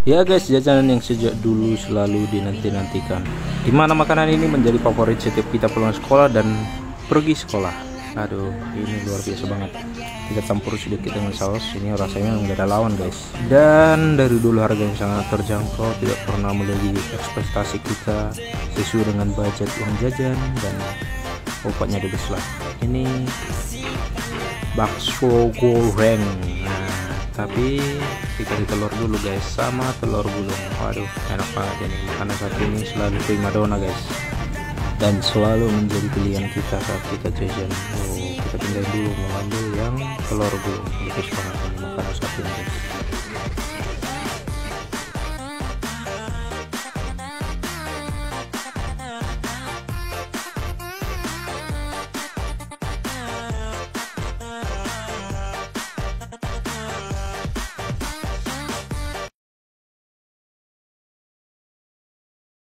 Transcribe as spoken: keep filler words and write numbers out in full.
Ya guys, jajanan yang sejak dulu selalu dinanti-nantikan, dimana makanan ini menjadi favorit setiap kita pulang sekolah dan pergi sekolah. Aduh, ini luar biasa banget. Kita campur sedikit dengan saus, ini rasanya nggak ada lawan guys. Dan dari dulu harga yang sangat terjangkau, tidak pernah melebihi ekspektasi kita, sesuai dengan budget uang jajan, dan pokoknya the best lah. Ini bakso goreng. Nah, tapi dikasih telur dulu guys, sama telur gulung. Waduh, enak banget ini. Makanan satu ini selalu primadona guys, dan selalu menjadi pilihan kita saat kita jajan. Oh, kita pindahin dulu, mau ambil yang telur gulung. Bagus banget ini makanan satu ini guys.